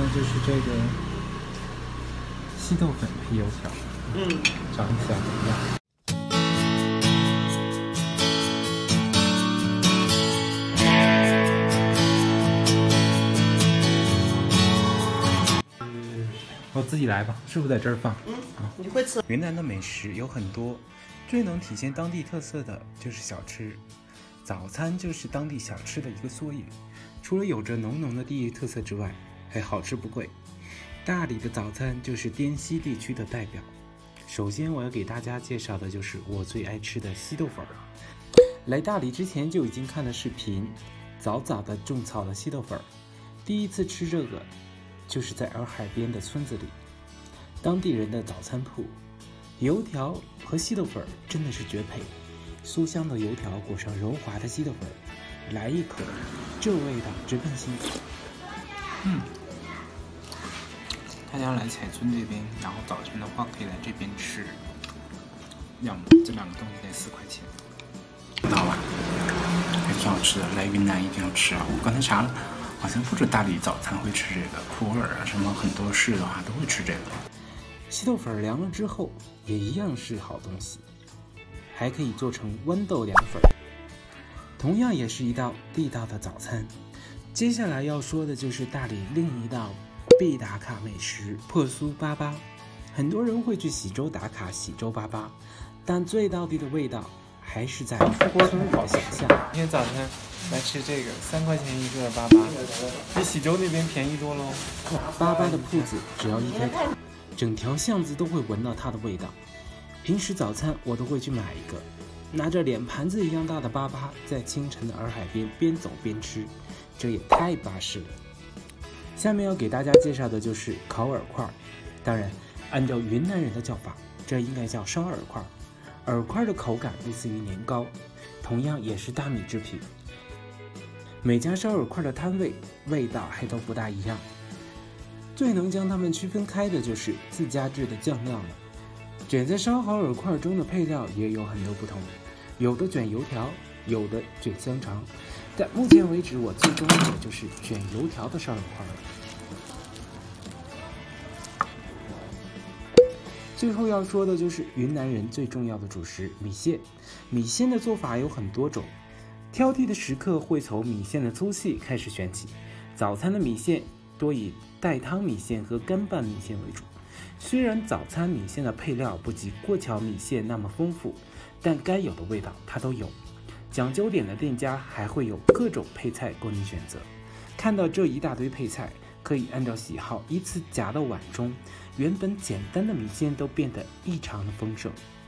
就是这个稀豆粉配油条，尝一下怎么样？我自己来吧，师傅在这儿放。 你会吃？ 云南的美食有很多，最能体现当地特色的就是小吃。早餐就是当地小吃的一个缩影，除了有着浓浓的地域特色之外，还好吃不贵。大理的早餐就是滇西地区的代表。首先我要给大家介绍的就是我最爱吃的稀豆粉儿。来大理之前就已经看了视频，早早的种草了稀豆粉儿。第一次吃这个就是在洱海边的村子里，当地人的早餐铺，油条和稀豆粉真的是绝配。酥香的油条裹上柔滑的稀豆粉，来一口，这味道直奔心底。大家来彩村这边，然后早晨的话可以来这边吃，要么这两个东西得4块钱。好吧，还挺好吃的，来云南一定要吃啊！我刚才查了，好像不止大理早餐会吃这个，普洱啊什么很多市的话都会吃这个。稀豆粉凉了之后也一样是好东西，还可以做成豌豆凉粉，同样也是一道地道的早餐。接下来要说的就是大理另一道必打卡美食破酥粑粑。很多人会去喜洲打卡喜洲粑粑，但最道地的味道还是在村里的想象。今天早餐来吃这个，3块钱一个粑粑，比喜洲那边便宜多喽。粑粑的铺子只要一开口，整条巷子都会闻到它的味道。平时早餐我都会去买一个，拿着脸盘子一样大的粑粑，在清晨的洱海边边走边吃，这也太巴适了。下面要给大家介绍的就是烤饵块，当然按照云南人的叫法，这应该叫烧饵块。饵块的口感类似于年糕，同样也是大米制品。每家烧饵块的摊位味道还都不大一样，最能将它们区分开的就是自家制的酱料了。卷在烧好饵块中的配料也有很多不同，有的卷油条，有的卷香肠，但目前为止我最中意的就是卷油条的烧饵块了。最后要说的就是云南人最重要的主食米线。米线的做法有很多种，挑剔的食客会从米线的粗细开始选起。早餐的米线多以带汤米线和干拌米线为主。虽然早餐米线的配料不及过桥米线那么丰富，但该有的味道它都有。讲究点的店家还会有各种配菜供你选择。看到这一大堆配菜，可以按照喜好依次夹到碗中，原本简单的米线都变得异常的丰盛。